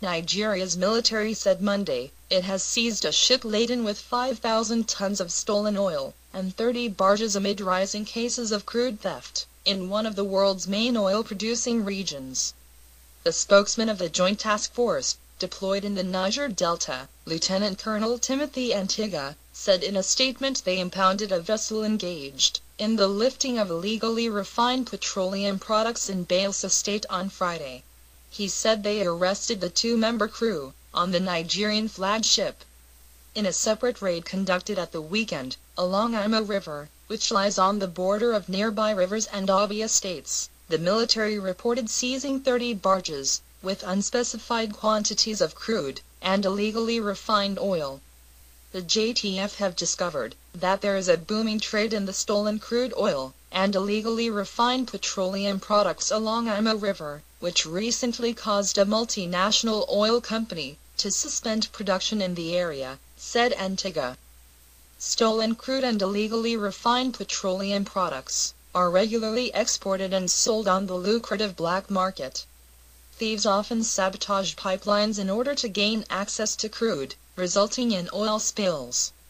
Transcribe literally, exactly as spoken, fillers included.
Nigeria's military said Monday it has seized a ship laden with five thousand tons of stolen oil and thirty barges amid rising cases of crude theft in one of the world's main oil-producing regions. The spokesman of the Joint Task Force, deployed in the Niger Delta, Lieutenant Colonel Timothy Antiga, said in a statement they impounded a vessel engaged in the lifting of illegally refined petroleum products in Bayelsa State on Friday. He said they arrested the two-member crew on the Nigerian flagship in a separate raid conducted at the weekend along Imo River, which lies on the border of nearby rivers and Abia states. The military reported seizing thirty barges with unspecified quantities of crude and illegally refined oil. The J T F have discovered that there is a booming trade in the stolen crude oil and illegally refined petroleum products along Imo River, which recently caused a multinational oil company to suspend production in the area, said Antiga. Stolen crude and illegally refined petroleum products are regularly exported and sold on the lucrative black market. Thieves often sabotage pipelines in order to gain access to crude, resulting in oil spills.